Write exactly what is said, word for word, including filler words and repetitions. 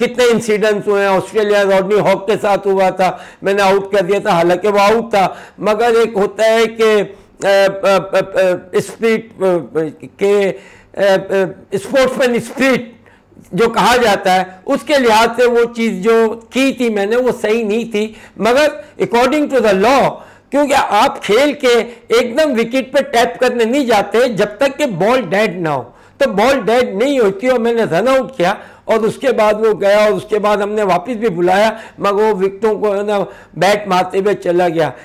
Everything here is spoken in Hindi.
कितने इंसिडेंट्स हुए हैं। ऑस्ट्रेलिया रॉडनी हॉग के साथ हुआ था, मैंने आउट कर दिया था, हालांकि वो आउट था, मगर एक होता है कि स्पिरिट के स्पोर्ट्समैन स्पिरिट जो कहा जाता है, उसके लिहाज से वो चीज़ जो की थी मैंने वो सही नहीं थी। मगर अकॉर्डिंग टू द लॉ, क्योंकि आप खेल के एकदम विकेट पे टैप करने नहीं जाते जब तक कि बॉल डेड ना हो, तो बॉल डेड नहीं होती और मैंने रन आउट किया और उसके बाद वो गया और उसके बाद हमने वापस भी बुलाया, मगर वो विकेटों को ना बैट मारते हुए चला गया।